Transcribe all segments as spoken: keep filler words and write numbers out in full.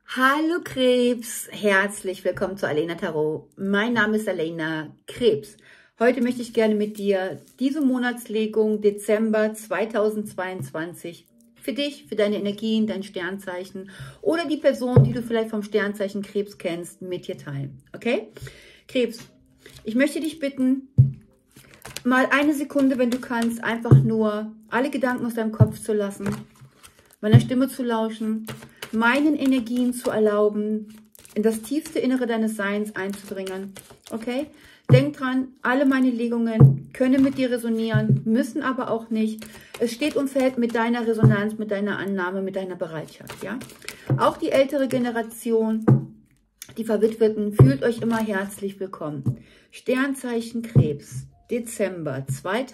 Hallo Krebs, herzlich willkommen zu Alena Tarot. Mein Name ist Alena Krebs. Heute möchte ich gerne mit dir diese Monatslegung Dezember zweitausendzweiundzwanzig für dich, für deine Energien, dein Sternzeichen oder die Person, die du vielleicht vom Sternzeichen Krebs kennst, mit dir teilen. Okay? Krebs, ich möchte dich bitten, mal eine Sekunde, wenn du kannst, einfach nur alle Gedanken aus deinem Kopf zu lassen, meiner Stimme zu lauschen, meinen Energien zu erlauben, in das tiefste Innere deines Seins einzudringen. Okay? Denk dran, alle meine Legungen können mit dir resonieren, müssen aber auch nicht. Es steht und fällt mit deiner Resonanz, mit deiner Annahme, mit deiner Bereitschaft. Ja? Auch die ältere Generation, die Verwitweten, fühlt euch immer herzlich willkommen. Sternzeichen Krebs. Dezember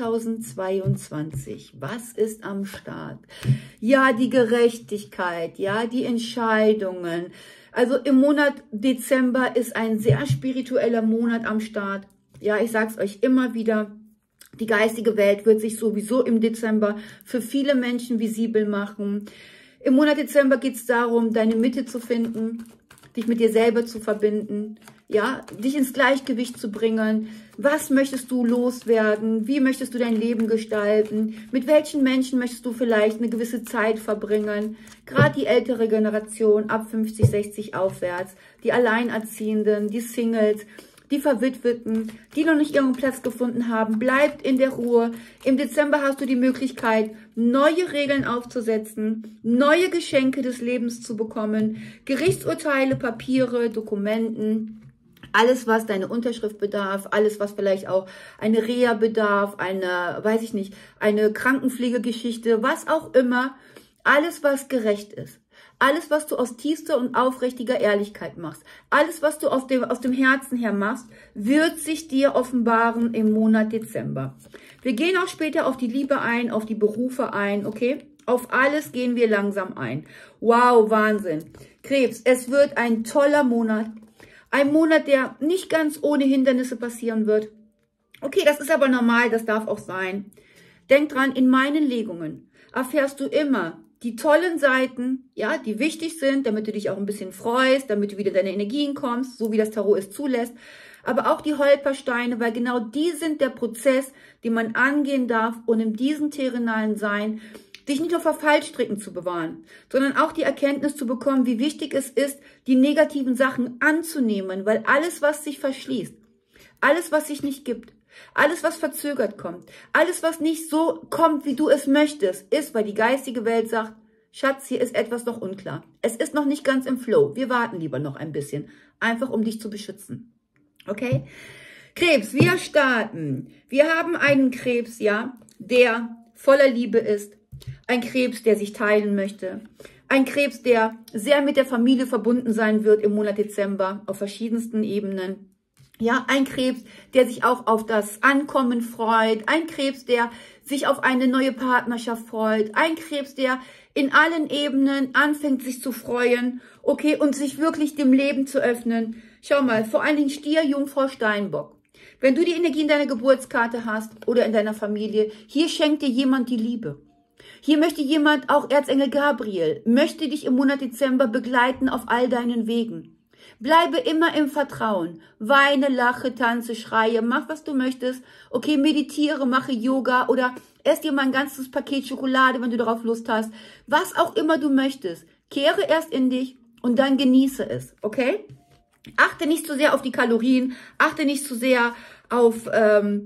zweitausendzweiundzwanzig. Was ist am Start? Ja, die Gerechtigkeit, ja, die Entscheidungen. Also im Monat Dezember ist ein sehr spiritueller Monat am Start. Ja, ich sag's euch immer wieder. Die geistige Welt wird sich sowieso im Dezember für viele Menschen visibel machen. Im Monat Dezember geht es darum, deine Mitte zu finden, dich mit dir selber zu verbinden, ja, dich ins Gleichgewicht zu bringen. Was möchtest du loswerden? Wie möchtest du dein Leben gestalten? Mit welchen Menschen möchtest du vielleicht eine gewisse Zeit verbringen? Gerade die ältere Generation, ab fünfzig, sechzig aufwärts, die Alleinerziehenden, die Singles, die Verwitweten, die noch nicht ihren Platz gefunden haben, bleibt in der Ruhe. Im Dezember hast du die Möglichkeit, neue Regeln aufzusetzen, neue Geschenke des Lebens zu bekommen, Gerichtsurteile, Papiere, Dokumenten, alles, was deine Unterschrift bedarf, alles, was vielleicht auch eine Reha bedarf, eine, weiß ich nicht, eine Krankenpflegegeschichte, was auch immer, alles, was gerecht ist. Alles, was du aus tiefster und aufrichtiger Ehrlichkeit machst, alles, was du aus dem, aus dem Herzen her machst, wird sich dir offenbaren im Monat Dezember. Wir gehen auch später auf die Liebe ein, auf die Berufe ein, okay? Auf alles gehen wir langsam ein. Wow, Wahnsinn. Krebs, es wird ein toller Monat. Ein Monat, der nicht ganz ohne Hindernisse passieren wird. Okay, das ist aber normal, das darf auch sein. Denk dran, in meinen Legungen erfährst du immer die tollen Seiten, ja, die wichtig sind, damit du dich auch ein bisschen freust, damit du wieder deine Energien kommst, so wie das Tarot es zulässt. Aber auch die Holpersteine, weil genau die sind der Prozess, den man angehen darf, und in diesem terrenalen Sein dich nicht nur vor Fallstricken zu bewahren, sondern auch die Erkenntnis zu bekommen, wie wichtig es ist, die negativen Sachen anzunehmen, weil alles, was sich verschließt, alles, was sich nicht gibt, alles, was verzögert kommt, alles, was nicht so kommt, wie du es möchtest, ist, weil die geistige Welt sagt, Schatz, hier ist etwas noch unklar. Es ist noch nicht ganz im Flow. Wir warten lieber noch ein bisschen, einfach um dich zu beschützen. Okay? Krebs, wir starten. Wir haben einen Krebs, ja, der voller Liebe ist. Ein Krebs, der sich teilen möchte. Ein Krebs, der sehr mit der Familie verbunden sein wird im Monat Dezember auf verschiedensten Ebenen. Ja, ein Krebs, der sich auch auf das Ankommen freut. Ein Krebs, der sich auf eine neue Partnerschaft freut. Ein Krebs, der in allen Ebenen anfängt, sich zu freuen. Okay, und sich wirklich dem Leben zu öffnen. Schau mal, vor allen Dingen Stier, Jungfrau, Steinbock. Wenn du die Energie in deiner Geburtskarte hast oder in deiner Familie, hier schenkt dir jemand die Liebe. Hier möchte jemand, auch Erzengel Gabriel, möchte dich im Monat Dezember begleiten auf all deinen Wegen. Bleibe immer im Vertrauen. Weine, lache, tanze, schreie, mach, was du möchtest. Okay, meditiere, mache Yoga oder ess dir mal ein ganzes Paket Schokolade, wenn du darauf Lust hast. Was auch immer du möchtest. Kehre erst in dich und dann genieße es, okay? Achte nicht zu sehr auf die Kalorien, achte nicht zu sehr auf, ähm,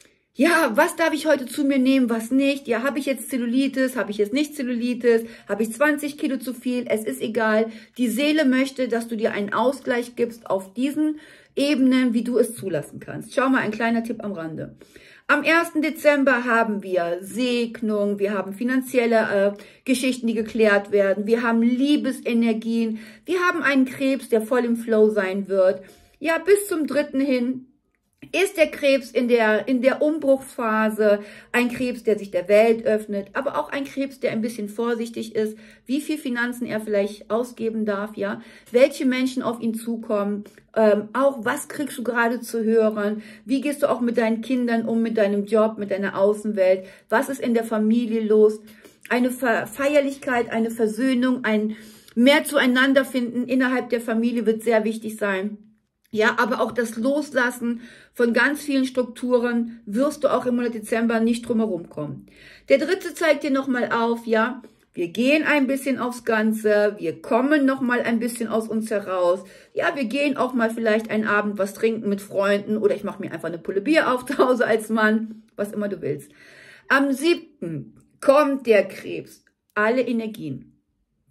ja, was darf ich heute zu mir nehmen, was nicht? Ja, habe ich jetzt Zellulitis, habe ich jetzt nicht Zellulitis, habe ich zwanzig Kilo zu viel? Es ist egal. Die Seele möchte, dass du dir einen Ausgleich gibst auf diesen Ebenen, wie du es zulassen kannst. Schau mal, ein kleiner Tipp am Rande. Am ersten Dezember haben wir Segnung, wir haben finanzielle äh, Geschichten, die geklärt werden, wir haben Liebesenergien, wir haben einen Krebs, der voll im Flow sein wird. Ja, bis zum dritten hin ist der Krebs in der, in der Umbruchphase, ein Krebs, der sich der Welt öffnet, aber auch ein Krebs, der ein bisschen vorsichtig ist, wie viel Finanzen er vielleicht ausgeben darf, ja, welche Menschen auf ihn zukommen, ähm, auch was kriegst du gerade zu hören, wie gehst du auch mit deinen Kindern um, mit deinem Job, mit deiner Außenwelt, was ist in der Familie los, eine Feierlichkeit, eine Versöhnung, ein Mehr zueinander finden innerhalb der Familie wird sehr wichtig sein. Ja, aber auch das Loslassen von ganz vielen Strukturen wirst du auch im Monat Dezember nicht drumherum kommen. Der dritte zeigt dir nochmal auf, ja, wir gehen ein bisschen aufs Ganze, wir kommen nochmal ein bisschen aus uns heraus. Ja, wir gehen auch mal vielleicht einen Abend was trinken mit Freunden oder ich mache mir einfach eine Pulle Bier auf zu Hause als Mann, was immer du willst. Am siebten kommt der Krebs. Alle Energien.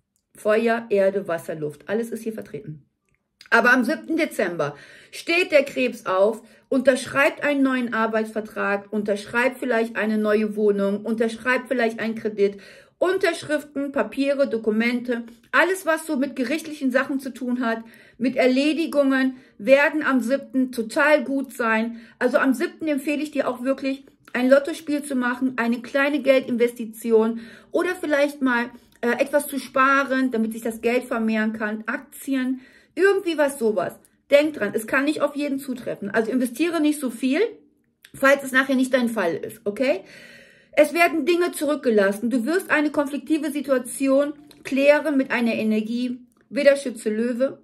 Feuer, Erde, Wasser, Luft. Alles ist hier vertreten. Aber am siebten Dezember steht der Krebs auf, unterschreibt einen neuen Arbeitsvertrag, unterschreibt vielleicht eine neue Wohnung, unterschreibt vielleicht einen Kredit, Unterschriften, Papiere, Dokumente, alles was so mit gerichtlichen Sachen zu tun hat, mit Erledigungen, werden am siebten total gut sein. Also am siebten empfehle ich dir auch wirklich, ein Lottospiel zu machen, eine kleine Geldinvestition oder vielleicht mal äh, etwas zu sparen, damit sich das Geld vermehren kann, Aktien, irgendwie was sowas. Denk dran, es kann nicht auf jeden zutreffen. Also investiere nicht so viel, falls es nachher nicht dein Fall ist, okay? Es werden Dinge zurückgelassen. Du wirst eine konfliktive Situation klären mit einer Energie. Widder, Schütze, Löwe,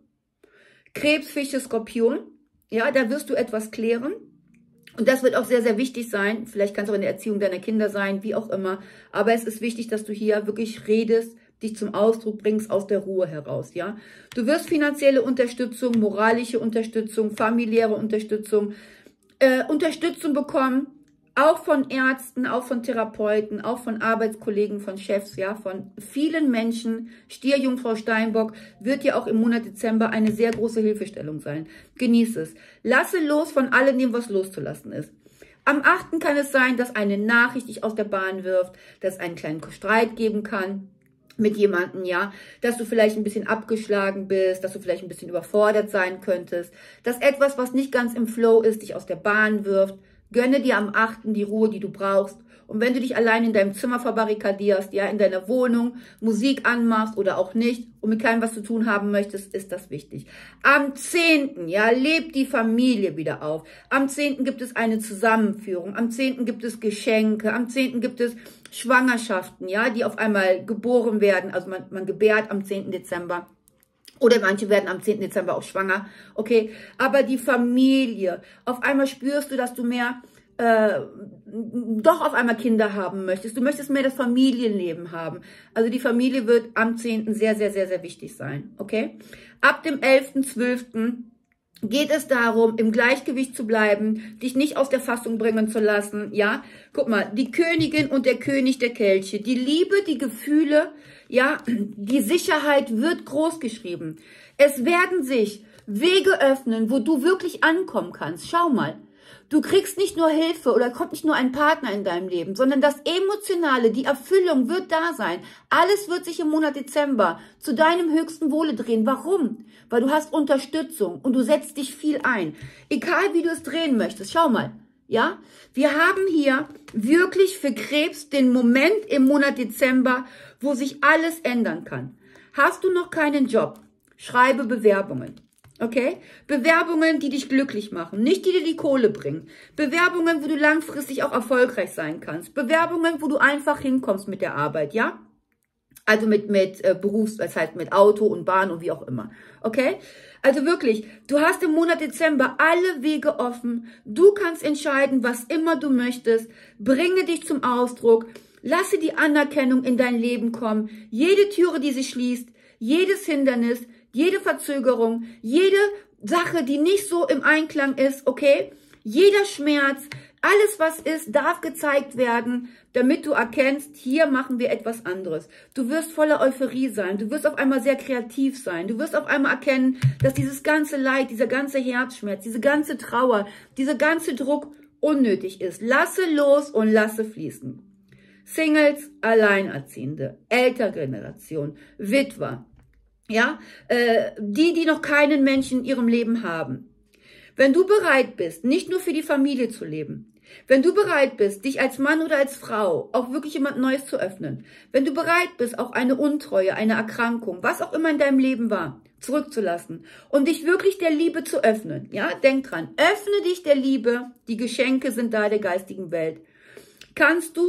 Krebs, Fische, Skorpion. Ja, da wirst du etwas klären. Und das wird auch sehr, sehr wichtig sein. Vielleicht kann es auch in der Erziehung deiner Kinder sein, wie auch immer. Aber es ist wichtig, dass du hier wirklich redest, dich zum Ausdruck bringst aus der Ruhe heraus, ja. Du wirst finanzielle Unterstützung, moralische Unterstützung, familiäre Unterstützung, äh, Unterstützung bekommen, auch von Ärzten, auch von Therapeuten, auch von Arbeitskollegen, von Chefs, ja, von vielen Menschen. Stier, Jungfrau, Steinbock wird dir auch im Monat Dezember eine sehr große Hilfestellung sein. Genieß es. Lasse los von alledem, was loszulassen ist. Am achten kann es sein, dass eine Nachricht dich aus der Bahn wirft, dass es einen kleinen Streit geben kann mit jemandem, ja, dass du vielleicht ein bisschen abgeschlagen bist, dass du vielleicht ein bisschen überfordert sein könntest, dass etwas, was nicht ganz im Flow ist, dich aus der Bahn wirft. Gönne dir am achten die Ruhe, die du brauchst. Und wenn du dich allein in deinem Zimmer verbarrikadierst, ja, in deiner Wohnung, Musik anmachst oder auch nicht und mit keinem was zu tun haben möchtest, ist das wichtig. Am zehnten, ja, lebt die Familie wieder auf. Am zehnten gibt es eine Zusammenführung. Am zehnten gibt es Geschenke. Am zehnten gibt es Schwangerschaften, ja, die auf einmal geboren werden. Also man, man gebärt am zehnten Dezember. Oder manche werden am zehnten Dezember auch schwanger, okay? Aber die Familie, auf einmal spürst du, dass du mehr, äh, doch auf einmal Kinder haben möchtest. Du möchtest mehr das Familienleben haben. Also die Familie wird am zehnten sehr, sehr, sehr, sehr wichtig sein, okay? Ab dem elften, zwölften geht es darum, im Gleichgewicht zu bleiben, dich nicht aus der Fassung bringen zu lassen, ja? Guck mal, die Königin und der König der Kelche, die Liebe, die Gefühle, ja, die Sicherheit wird groß geschrieben. Es werden sich Wege öffnen, wo du wirklich ankommen kannst. Schau mal, du kriegst nicht nur Hilfe oder kommt nicht nur ein Partner in deinem Leben, sondern das Emotionale, die Erfüllung wird da sein. Alles wird sich im Monat Dezember zu deinem höchsten Wohle drehen. Warum? Weil du hast Unterstützung und du setzt dich viel ein. Egal wie du es drehen möchtest, schau mal. Ja, wir haben hier wirklich für Krebs den Moment im Monat Dezember, wo sich alles ändern kann. Hast du noch keinen Job? Schreibe Bewerbungen. Okay? Bewerbungen, die dich glücklich machen, nicht die dir die Kohle bringen. Bewerbungen, wo du langfristig auch erfolgreich sein kannst. Bewerbungen, wo du einfach hinkommst mit der Arbeit, ja? Also mit, mit äh, Berufs-, das heißt mit Auto und Bahn und wie auch immer. Okay? Also wirklich, du hast im Monat Dezember alle Wege offen. Du kannst entscheiden, was immer du möchtest. Bringe dich zum Ausdruck. Lasse die Anerkennung in dein Leben kommen. Jede Türe, die sich schließt, jedes Hindernis, jede Verzögerung, jede Sache, die nicht so im Einklang ist, okay? Jeder Schmerz, alles was ist, darf gezeigt werden, damit du erkennst, hier machen wir etwas anderes. Du wirst voller Euphorie sein, du wirst auf einmal sehr kreativ sein, du wirst auf einmal erkennen, dass dieses ganze Leid, dieser ganze Herzschmerz, diese ganze Trauer, dieser ganze Druck unnötig ist. Lasse los und lasse fließen. Singles, Alleinerziehende, ältere Generation, Witwer, ja, äh, die, die noch keinen Menschen in ihrem Leben haben. Wenn du bereit bist, nicht nur für die Familie zu leben, wenn du bereit bist, dich als Mann oder als Frau auch wirklich jemand Neues zu öffnen, wenn du bereit bist, auch eine Untreue, eine Erkrankung, was auch immer in deinem Leben war, zurückzulassen und dich wirklich der Liebe zu öffnen, ja, denk dran, öffne dich der Liebe, die Geschenke sind da der geistigen Welt, kannst du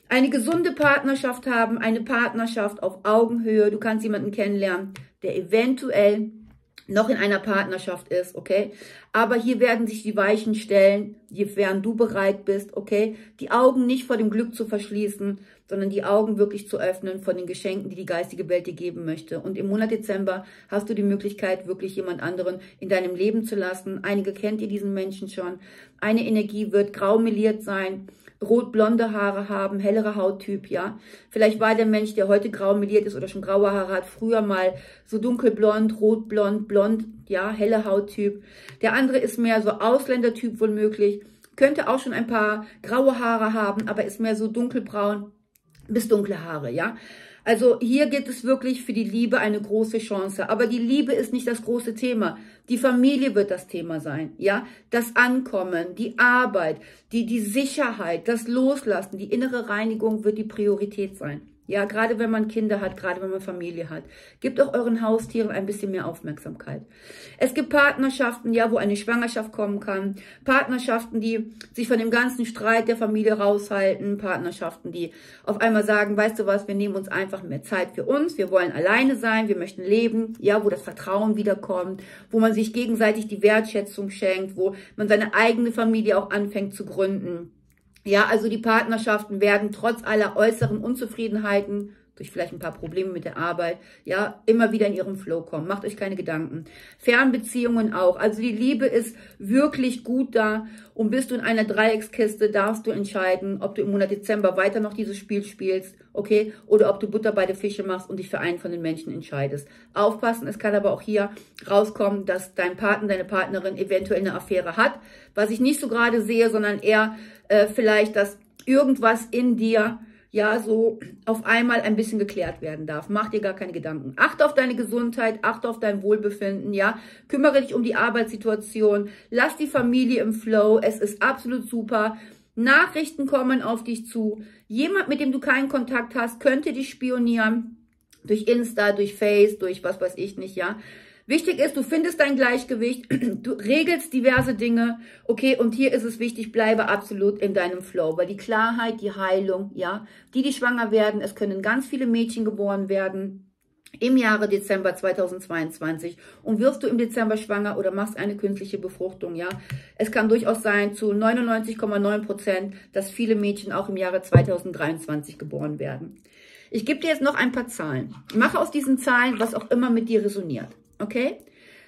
eine gesunde Partnerschaft haben, eine Partnerschaft auf Augenhöhe. Du kannst jemanden kennenlernen, der eventuell noch in einer Partnerschaft ist, okay? Aber hier werden sich die Weichen stellen, während du bereit bist, okay? Die Augen nicht vor dem Glück zu verschließen, sondern die Augen wirklich zu öffnen von den Geschenken, die die geistige Welt dir geben möchte. Und im Monat Dezember hast du die Möglichkeit, wirklich jemand anderen in deinem Leben zu lassen. Einige kennt ihr diesen Menschen schon. Eine Energie wird grau meliert sein, rot-blonde Haare haben, hellere Hauttyp, ja. Vielleicht war der Mensch, der heute grau meliert ist oder schon graue Haare hat, früher mal so dunkelblond, rotblond, blond, ja, helle Hauttyp. Der andere ist mehr so Ausländertyp wohl möglich, könnte auch schon ein paar graue Haare haben, aber ist mehr so dunkelbraun bis dunkle Haare, ja. Also hier geht es wirklich für die Liebe eine große Chance. Aber die Liebe ist nicht das große Thema. Die Familie wird das Thema sein, ja. Das Ankommen, die Arbeit, die, die Sicherheit, das Loslassen, die innere Reinigung wird die Priorität sein. Ja, gerade wenn man Kinder hat, gerade wenn man Familie hat. Gebt auch euren Haustieren ein bisschen mehr Aufmerksamkeit. Es gibt Partnerschaften, ja, wo eine Schwangerschaft kommen kann. Partnerschaften, die sich von dem ganzen Streit der Familie raushalten. Partnerschaften, die auf einmal sagen, weißt du was, wir nehmen uns einfach mehr Zeit für uns. Wir wollen alleine sein, wir möchten leben. Ja, wo das Vertrauen wiederkommt, wo man sich gegenseitig die Wertschätzung schenkt, wo man seine eigene Familie auch anfängt zu gründen. Ja, also die Partnerschaften werden trotz aller äußeren Unzufriedenheiten, durch vielleicht ein paar Probleme mit der Arbeit, ja, immer wieder in ihrem Flow kommen. Macht euch keine Gedanken. Fernbeziehungen auch. Also die Liebe ist wirklich gut da. Und bist du in einer Dreieckskiste, darfst du entscheiden, ob du im Monat Dezember weiter noch dieses Spiel spielst, okay, oder ob du Butter bei den Fische machst und dich für einen von den Menschen entscheidest. Aufpassen, es kann aber auch hier rauskommen, dass dein Partner, deine Partnerin eventuell eine Affäre hat, was ich nicht so gerade sehe, sondern eher äh, vielleicht, dass irgendwas in dir ja so auf einmal ein bisschen geklärt werden darf. Mach dir gar keine Gedanken. Achte auf deine Gesundheit, achte auf dein Wohlbefinden, ja. Kümmere dich um die Arbeitssituation, lass die Familie im Flow, es ist absolut super. Nachrichten kommen auf dich zu. Jemand, mit dem du keinen Kontakt hast, könnte dich spionieren. Durch Insta, durch Face, durch was weiß ich nicht, ja. Wichtig ist, du findest dein Gleichgewicht, du regelst diverse Dinge, okay, und hier ist es wichtig, bleibe absolut in deinem Flow, weil die Klarheit, die Heilung, ja, die, die schwanger werden, es können ganz viele Mädchen geboren werden im Jahre Dezember zweitausendzweiundzwanzig und wirst du im Dezember schwanger oder machst eine künstliche Befruchtung, ja. Es kann durchaus sein, zu neunundneunzig Komma neun Prozent, dass viele Mädchen auch im Jahre zweitausenddreiundzwanzig geboren werden. Ich gebe dir jetzt noch ein paar Zahlen. Mache aus diesen Zahlen, was auch immer mit dir resoniert. Okay,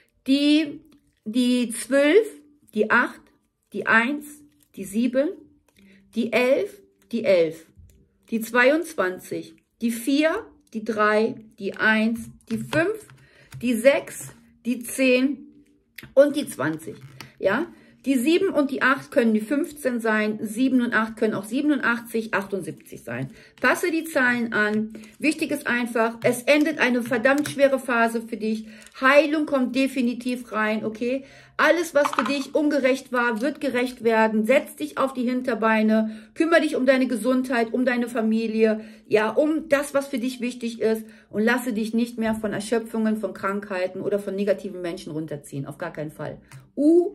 die, die zwölf, die acht, die eins, die sieben, die elf, die elf, die zweiundzwanzig, die vier, die drei, die eins, die fünf, die sechs, die zehn und die zwanzig, ja. Die sieben und die acht können die fünfzehn sein, sieben und acht können auch siebenundachtzig, achtundsiebzig sein. Passe die Zahlen an. Wichtig ist einfach, es endet eine verdammt schwere Phase für dich. Heilung kommt definitiv rein, okay? Alles, was für dich ungerecht war, wird gerecht werden. Setz dich auf die Hinterbeine, kümmere dich um deine Gesundheit, um deine Familie, ja, um das, was für dich wichtig ist und lasse dich nicht mehr von Erschöpfungen, von Krankheiten oder von negativen Menschen runterziehen. Auf gar keinen Fall. U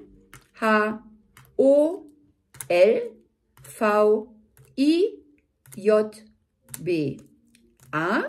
H O L V I J B A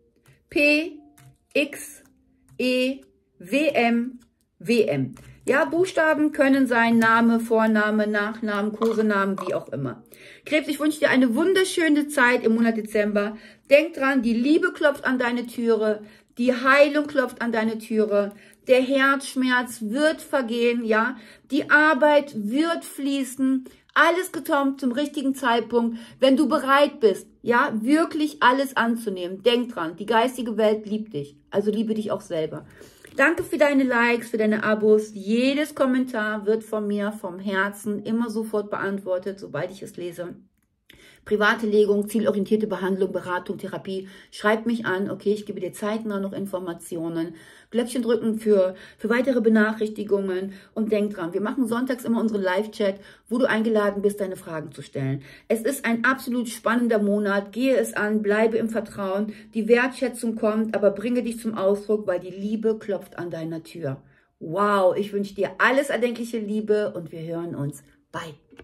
P X E W M W M. Ja, Buchstaben können sein Name, Vorname, Nachnamen, Kosenamen, wie auch immer. Krebs, ich wünsche dir eine wunderschöne Zeit im Monat Dezember. Denk dran, die Liebe klopft an deine Türe, die Heilung klopft an deine Türe. Der Herzschmerz wird vergehen, ja. Die Arbeit wird fließen. Alles kommt zum richtigen Zeitpunkt, wenn du bereit bist, ja, wirklich alles anzunehmen. Denk dran, die geistige Welt liebt dich. Also liebe dich auch selber. Danke für deine Likes, für deine Abos. Jedes Kommentar wird von mir, vom Herzen, immer sofort beantwortet, sobald ich es lese. Private Legung, zielorientierte Behandlung, Beratung, Therapie. Schreib mich an, okay, ich gebe dir zeitnah noch Informationen. Glöckchen drücken für, für weitere Benachrichtigungen. Und denk dran, wir machen sonntags immer unseren Live-Chat, wo du eingeladen bist, deine Fragen zu stellen. Es ist ein absolut spannender Monat. Gehe es an, bleibe im Vertrauen. Die Wertschätzung kommt, aber bringe dich zum Ausdruck, weil die Liebe klopft an deiner Tür. Wow, ich wünsche dir alles erdenkliche Liebe und wir hören uns. Bye.